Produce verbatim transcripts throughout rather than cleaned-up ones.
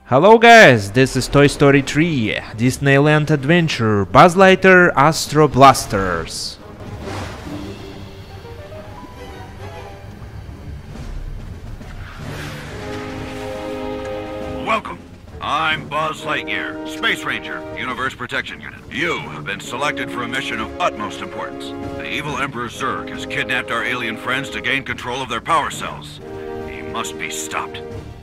Hello guys, this is Toy Story three, Disneyland Adventure, Buzz Lightyear Astro Blasters. Welcome. I'm Buzz Lightyear, Space Ranger, Universe Protection Unit. You have been selected for a mission of utmost importance. The evil Emperor Zurg has kidnapped our alien friends to gain control of their power cells. He must be stopped.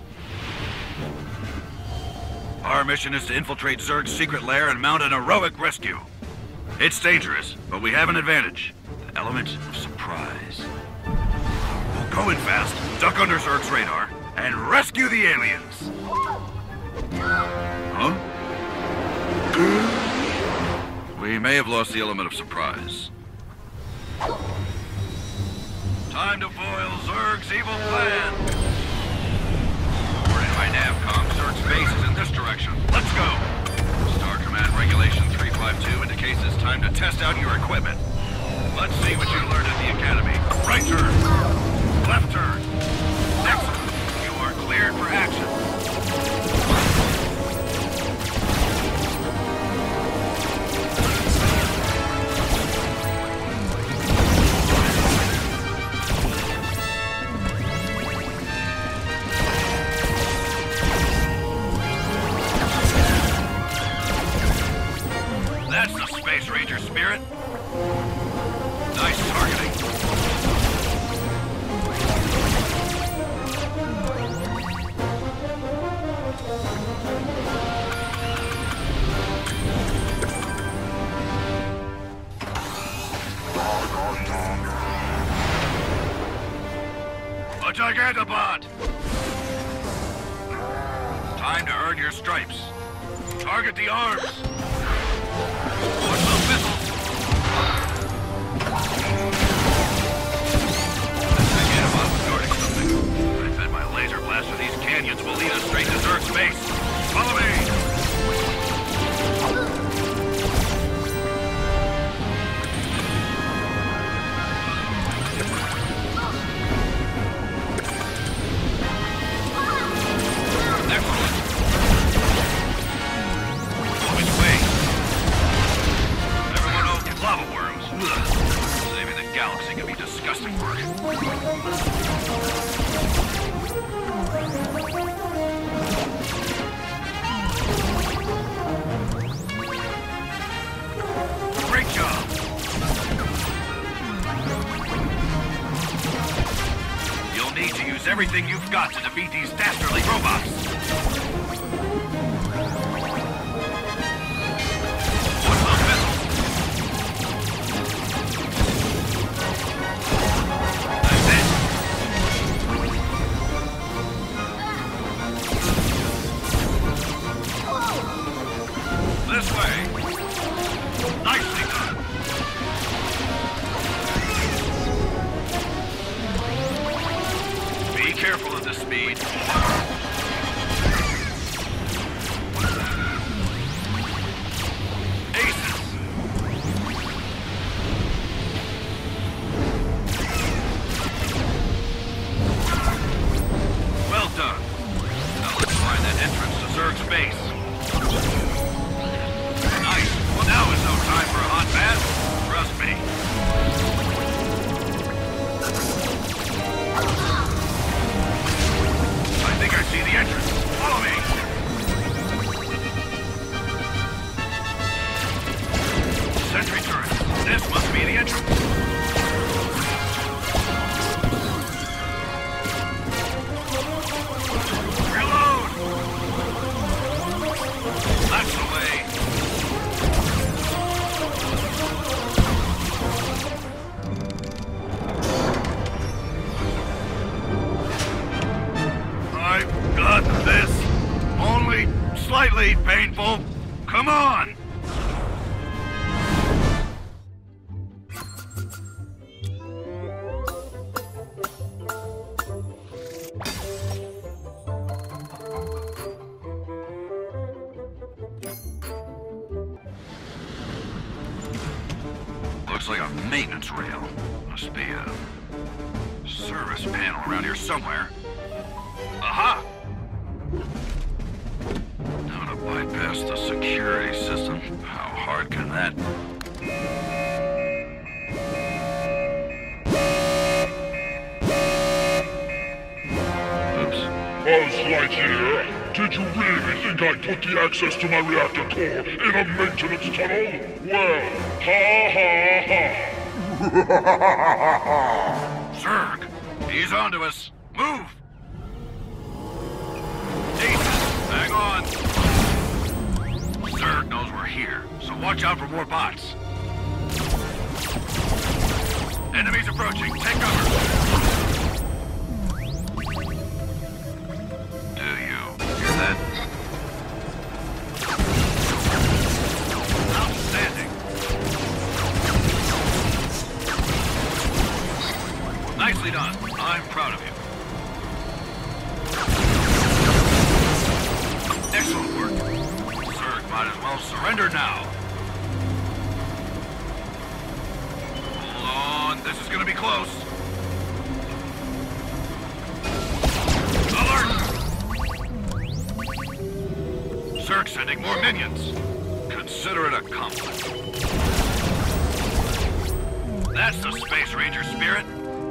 Our mission is to infiltrate Zurg's secret lair and mount an heroic rescue. It's dangerous, but we have an advantage. The element of surprise. We'll go in fast, duck under Zurg's radar, and rescue the aliens. Huh? We may have lost the element of surprise. Time to foil Zurg's evil plan. We're in my Navcom. Zurg's base is in this direction. Let's go. Star Command Regulation three five two indicates it's time to test out your equipment. Let's see what you learned at the Academy. Right turn. Left turn. Excellent. You are cleared for action. That's the Space Ranger spirit. Nice targeting. A Gigantobot! Time to earn your stripes. Target the arms. Watch those missiles! This Gigantobot was guarding something. I bet my laser blast through these canyons will lead us straight to Zurg's base. Follow me! Excellent! Which way? Lava worms. Ugh. Saving the galaxy can be disgusting work. Great job. You'll need to use everything you've got to defeat these dastardly robots. This way. Nicely done. Be careful of the speed. Aces. Well done. Now let's find that entrance to Zurg's base. Well, now is no time for a hot bath. Trust me. I think I see the entrance. Follow me. Sentry turret. This must be the entrance. Reload. That's the way. Got this. Only slightly painful. Come on. Looks like a maintenance rail. Must be a service panel around here somewhere. Aha! security system. How hard can that... Oops. Buzz Lightyear, did you really think I'd put the access to my reactor core in a maintenance tunnel? Well, ha ha ha! Zurg, he's onto us. Move! Jesus, hang on. Zurg knows we're here, so watch out for more bots. Enemies approaching. Take cover. Do you hear that? Outstanding. Nicely done. I'm proud of you. Excellent work. Zurg might as well surrender now. Hold on. This is going to be close. Alert! Zurg sending more minions. Consider it accomplished. That's the Space Ranger spirit.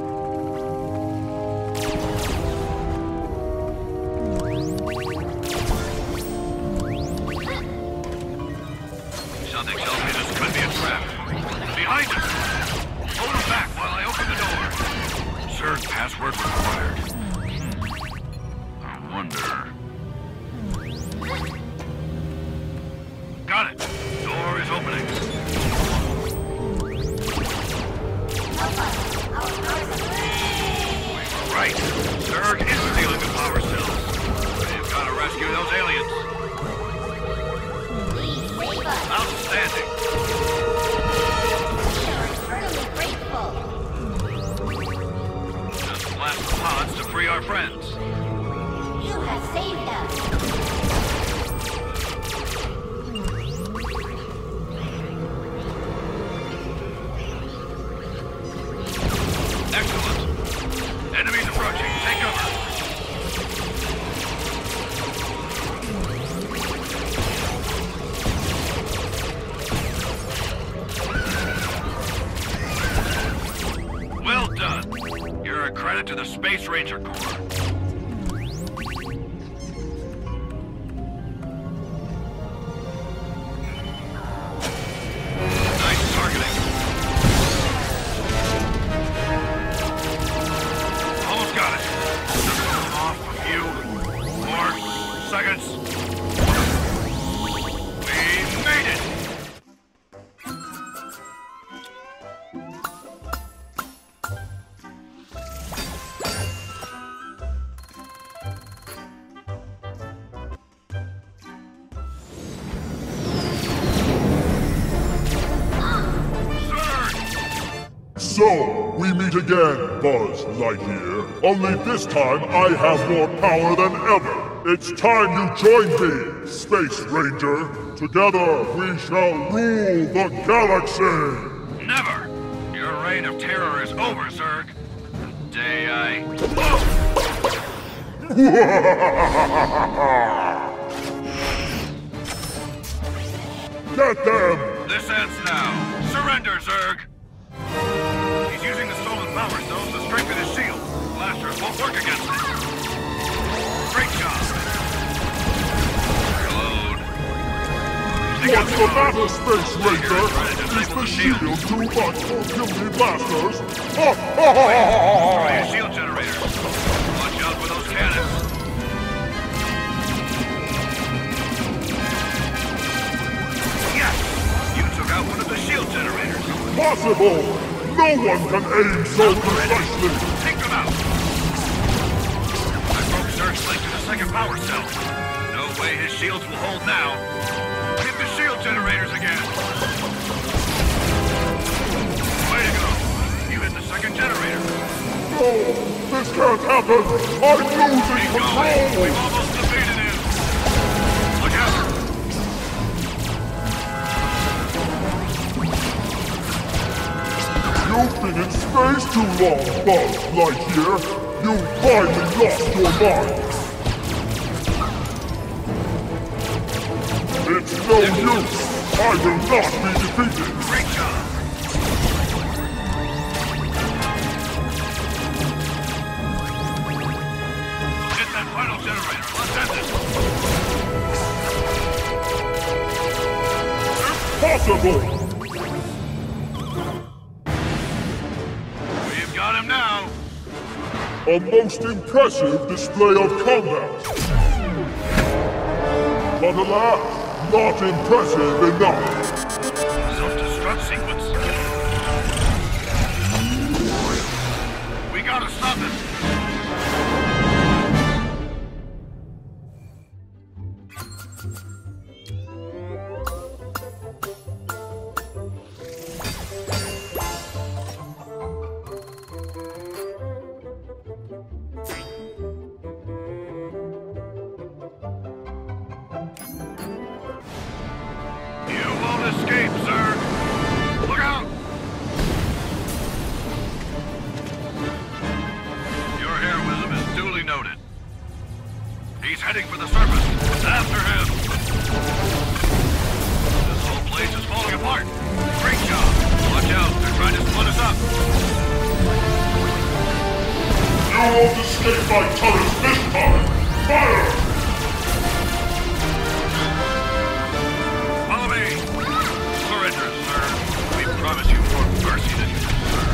Something tells me this could be a trap. Behind us! Hold him back while I open the door. Zurg password required. Hmm. I wonder... Got it! Door is opening. Right! Zurg is stealing the power cells. We've got to rescue those aliens. Outstanding! Just blast the pods to free our friends. You have saved us. Excellent! Enemies approaching. Take cover. Well done. You're a credit to the Space Ranger Corps. Nice targeting. Almost got it. Off a few more seconds. We made it! So, we meet again, Buzz Lightyear. Only this time, I have more power than ever. It's time you join me, Space Ranger. Together, we shall rule the galaxy. Never! Your reign of terror is over, Zurg. The day I... Get them! This ends now. Surrender, Zurg! He's using the stolen power cells to strengthen his shield. Blasters won't work against it. Great job! Reload. What's the matter, Space Ranger? Is the shield too much for guilty blasters? Ha ha ha ha! Try your shield generators. Watch out for those cannons. Yes! You took out one of the shield generators. Possible! No one can aim so precisely! Take them out! I broke Zurg's link to the second power cell. No way his shields will hold now. Hit the shield generators again! Way to go! You hit the second generator. No! This can't happen! I'm losing Keep control! going! We've almost defeated him! Look out! You've been in space too long, Buzz Lightyear! You finally lost your mind! It's no use! I will not be defeated! Great job! Hit that final generator. Let's end this. Impossible! We've got him now. A most impressive display of combat! But alas, not impressive enough! Self-destruct sequence. We gotta stop him. Escape, sir! Look out! Your heroism is duly noted. He's heading for the surface. After him! This whole place is falling apart. Great job! Watch out, they're trying to split us up. You won't escape my turrets this time! Fire! We promise you more mercy than you deserve.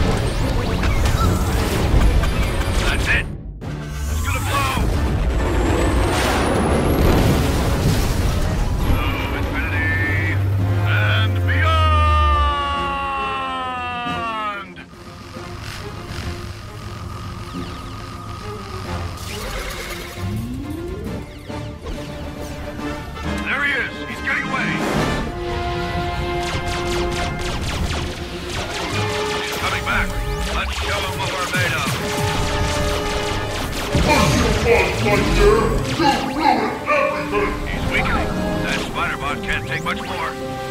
That's it! It's gonna blow! To infinity and beyond! There he is! He's getting away! Back. Let's show them what we're made of. Once you fight Lightyear, you ruin everything! He's weakening. That spider bot can't take much more.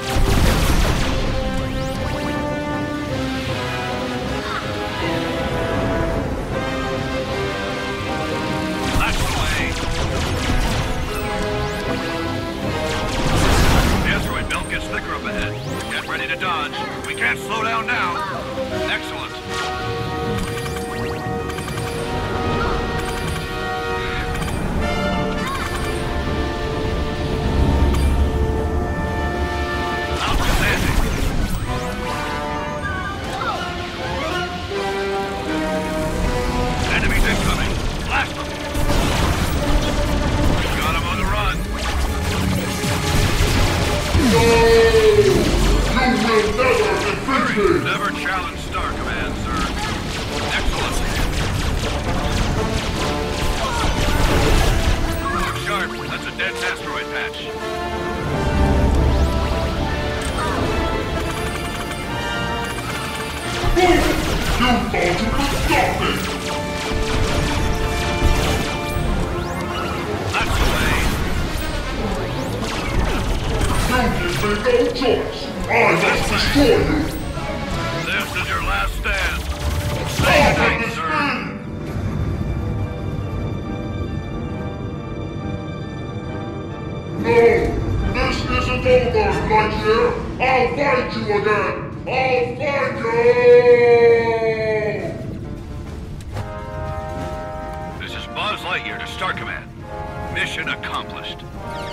That's the way. The asteroid belt gets thicker up ahead. Get ready to dodge. We can't slow down now. Excellent. Outstanding. Enemies incoming. Blast them. We've got him on the run. No! You will never defeat me! Never challenge Star Command, sir. Excellent. Look sharp. That's a dense asteroid patch. You thought you could stop me! That's the way. You give me no choice! I must destroy you! This is your last stand. Stop Stay at tight, this sir. speed! No! This isn't over, Lightyear! I'll fight you again! I'll fight you! This is Buzz Lightyear to Star Command. Mission accomplished.